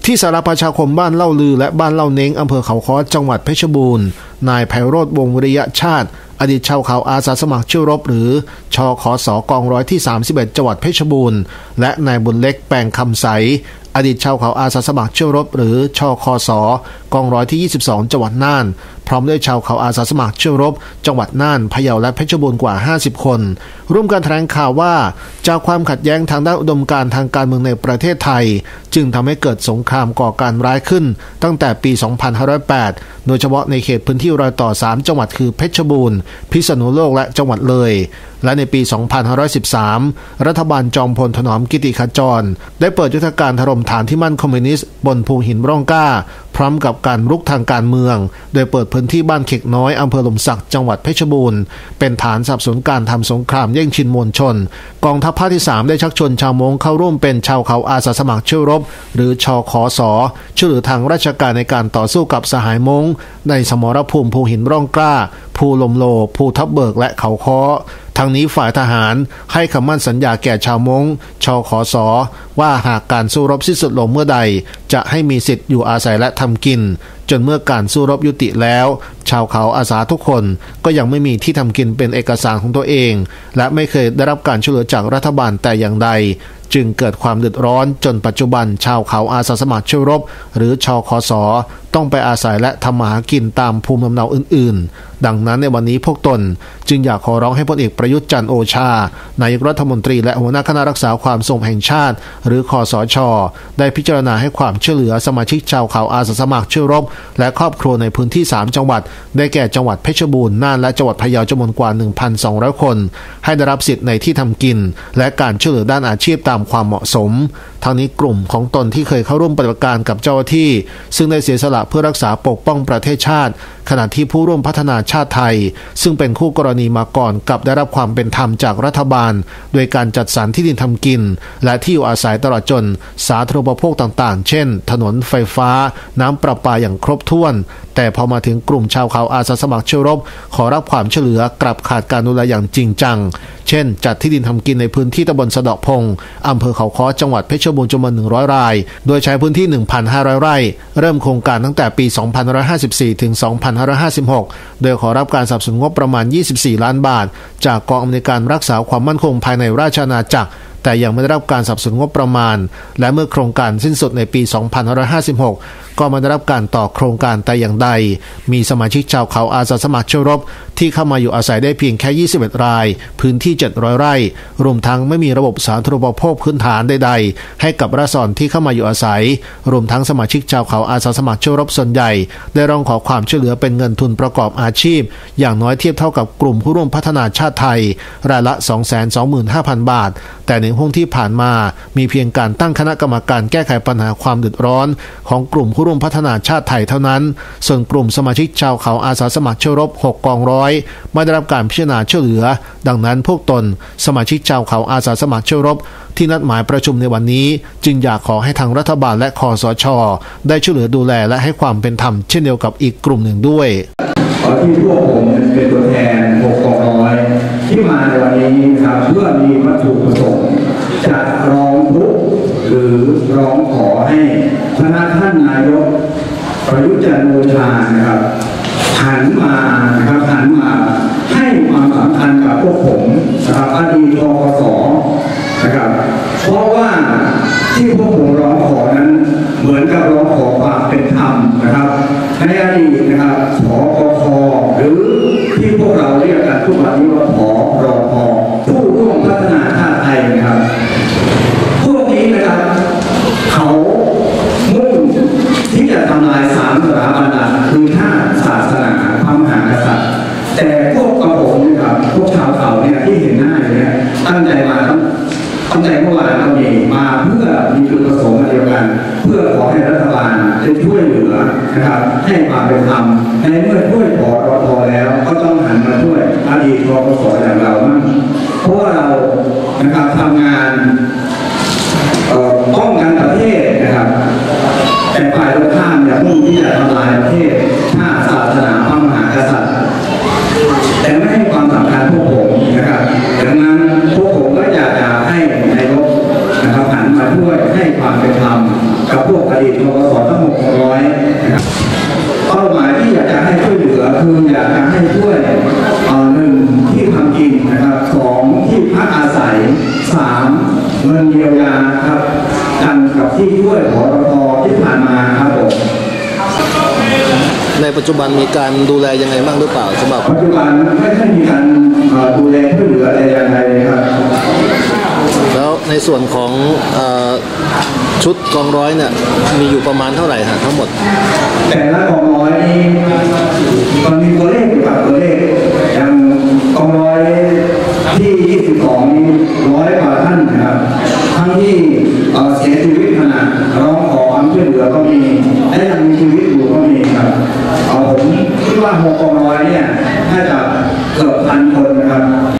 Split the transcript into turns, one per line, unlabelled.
ที่สารประชาคมบ้านเล่าลือและบ้านเล่าเน้งอำเภอเขาค้อจังหวัดเพชรบูรณ์นายไพโรจน์วงศ์วิริยะชาติอดีตชาวเขาอาสาสมัครช่วยรบหรือชคสกองร้อยที่31จังหวัดเพชรบูรณ์และนายบุญเล็กแปลงคำใสอดีตชาวเขาอาสาสมัครช่วยรบหรือชคสกองร้อยที่22จังหวัดน่านพร้อมด้วยชาวเขาอาสาสมัครช่วยรบจังหวัดน่านพะเยาและเพชรบูรณ์กว่า50คนร่วมกันแถลงข่าวว่าจากความขัดแย้งทางด้านอุดมการณ์ทางการเมืองในประเทศไทยจึงทำให้เกิดสงครามก่อการร้ายขึ้นตั้งแต่ปี2508โดยเฉพาะในเขตพื้นที่รอยต่อ3จังหวัดคือเพชรบูรณ์พิษณุโลกและจังหวัดเลยและในปี2513รัฐบาลจอมพลถนอมกิติขจรได้เปิดยุทธการถล่มฐานที่มั่นคอมมิวนิสต์บนภูหินร่องกล้าพร้อมกับการรุกทางการเมืองโดยเปิดพื้นที่บ้านเข็กน้อยอำเภอหล่มสักจังหวัดเพชรบูรณ์เป็นฐานสนับสนุนการทำสงครามแย่งชิงมวลชนกองทัพภาคที่3ได้ชักชวนชาวมงเข้าร่วมเป็นชาวเขาอาสาสมัครช่วยรบหรือชคสช่วยเหลือทางราชการในการต่อสู้กับสหายมงในสมรภูมิภูหินร่องกล้าภูลมโลภูทับเบิกและเขาค้อทางนี้ฝ่ายทหารให้คำมั่นสัญญาแก่ชาวมงชคสว่าหากการสู้รบสิ้นสุดลงเมื่อใดจะให้มีสิทธิ์อยู่อาศัยและทำกินจนเมื่อการสู้รบยุติแล้วชาวเขาอาสาทุกคนก็ยังไม่มีที่ทำกินเป็นเอกสารของตัวเองและไม่เคยได้รับการช่วยเหลือจากรัฐบาลแต่อย่างใดจึงเกิดความเดือดร้อนจนปัจจุบันชาวเขาอาสาสมัครช่วยรบหรือชคสต้องไปอาศัยและทำมาหากินตามภูมิลำเนาอื่นๆดังนั้นในวันนี้พวกตนจึงอยากขอร้องให้พลเอกประยุทธ์จันทร์โอชานายกรัฐมนตรีและหัวหน้าคณะรักษาความสงบแห่งชาติหรือคสช.ได้พิจารณาให้ความช่วยเหลือสมาชิกชาวเขาอาสาสมัครช่วยรบและครอบครัวในพื้นที่3จังหวัดได้แก่จังหวัดเพชรบูรณ์น่านและจังหวัดพะเยาจำนวนกว่า 1,200 คนให้ได้รับสิทธิ์ในที่ทำกินและการช่วยเหลือด้านอาชีพตามความเหมาะสมทางนี้กลุ่มของตนที่เคยเข้าร่วมปฏิบัติการกับเจ้าหน้าที่ซึ่งได้เสียสละเพื่อรักษาปกป้องประเทศชาติขณะที่ผู้ร่วมพัฒนาชาติไทยซึ่งเป็นคู่กรณีมาก่อนกับได้รับความเป็นธรรมจากรัฐบาลโดยการจัดสรรที่ดินทำกินและที่อยู่อาศัยตลอดจนสาธารณูปโภคต่างๆเช่นถนนไฟฟ้าน้ำประปาอย่างครบถ้วนแต่พอมาถึงกลุ่มชาวเขาอาสาสมัครช่วยรบขอรับความช่วยเหลือกลับขาดการดูแลอย่างจริงจังเช่นจัดที่ดินทำกินในพื้นที่ตำบลสะเดาะพงอำเภอเขาค้อจังหวัดเพชรบูรณ์จำนวน100 รายโดยใช้พื้นที่ 1,500 ไร่เริ่มโครงการตั้งแต่ปี2554ถึง2556โดยขอรับการสนับสนุนงบประมาณ24 ล้านบาทจากกองอำนวยการรักษาความมั่นคงภายในราชอาณาจักรแต่ยังไม่ได้รับการสนับสนุนงบประมาณและเมื่อโครงการสิ้นสุดในปี2556ก็ไม่ได้รับการต่อโครงการแต่อย่างใดมีสมาชิกชาวเขาอาสาสมัครช่วยรบที่เข้ามาอยู่อาศัยได้เพียงแค่21 รายพื้นที่700 ไร่รวมทั้งไม่มีระบบสาธารณูปโภคพื้นฐานใดๆให้กับราษฎรที่เข้ามาอยู่อาศัยรวมทั้งสมาชิกชาวเขาอาสาสมัครช่วยรบส่วนใหญ่ได้ร้องขอความช่วยเหลือเป็นเงินทุนประกอบอาชีพอย่างน้อยเทียบเท่ากับกลุ่มผู้ร่วมพัฒนาชาติไทยรายละ 225,000 บาทแต่ในห่วงที่ผ่านมามีเพียงการตั้งคณะกรรมการแก้ไขปัญหาความเดือดร้อนของกลุ่มผู้ร่วมพัฒนาชาติไทยเท่านั้นส่วนกลุ่มสมาชิกชาวเขาอาสาสมัครช่วยรบ6กองร้อยไม่ได้รับการพิจารณาช่วยเหลือดังนั้นพวกตนสมาชิกชาวเขาอาสาสมัครช่วยรบที่นัดหมายประชุมในวันนี้จึงอยากขอให้ทางรัฐบาลและคสช.ได้ช่วยเหลือดูแลและให้ความเป็นธรรมเช่นเดียวกับอีกกลุ่มหนึ่งด้วย
ที่พวกผมเป็นตัวแทน6กองร้อยที่มาในวันนี้ครับเพื่อมีวัตถุประสงค์จะร้องทุกข์หรือร้องขอให้พระท่านนายกประยุทธ์จันทร์โอชานะครับหันมาให้ความสำคัญกับพวกผมนะครับอดีตคสนะครับเพราะว่าที่พวกผมร้องขอนั้นเหมือนกับร้องขอความเป็นธรรมนะครับในอดีตนะครับผกค.หรือที่พวกเราเรียกกันทุกวันนี้ว่าผรพ.ผู้ร่วมพัฒนาชาติไทยนะครับพวกนี้นะครับเขามุ่งที่จะทำลาย3 สถาบันหลักคือชาติศาสนาพระมหากษัตริย์แต่พวกกระผมนะครับพวกชาวเขาเนี่ยที่เห็นหน้าอยู่เนี่ยตั้งใจมาตั้งใจเมื่อวานเราเองมาเพื่อมีจุดประสงค์เดียวกันเพื่อขอให้รัฐบาลได้ช่วยเหลือนะครับให้ความเป็นธรรมในเมื่อช่วยผรพ.แล้วก็ต้องหันมาช่วยอดีตคส.อย่างเราบ้างเพราะว่าเรานะครับทำงานป้องกันประเทศนะครับแต่ฝ่ายตรงข้ามเนี่ยมุ่งที่จะทำลายประเทศชาติศาสนาพระมหากษัตริย์แต่ไม่ให้ความสำคัญพวกผมนะครับดังนั้นพวกผมก็อยากจะให้นายกนะครับหันมาช่วยให้ความเป็นธรรมกับพวกอดีตทกสทั้ง600นะครับเป้าหมายที่อยากจะให้ช่วยเหลือคืออยากจะให้ช่วยหนึ่งที่ทำกินนะครับสองที่พักอาศัยสามเงินเยียวยาครับกันกับที่ช่วยผอรพที่ผ่านมาครับผม
ในปัจจุบันมีการดูแลยังไงบ้างหรือเปล่าสำหรับ
ปัจจุบันไม่ได้มีการดูแลช่วยเหลืออะไรอย่างไรเลยครับ
แล้วในส่วนของชุดกองร้อยเนี่ยมีอยู่ประมาณเท่าไหร่ฮะทั้งหมด
แต่ละกองร้อยนี้มันมีตัวเลขอยู่กับตัวเลขอย่างกองร้อยที่22นี้100 กว่าท่านนะครับทั้งที่เสียชีวิตขณะร้องขอความช่วยเหลือก็มีและยังมีชีวิตอยู่ก็มีครับผมคิดว่า6 กองร้อยเนี่ยน่าจะเกือบ1,000 คนนะครับ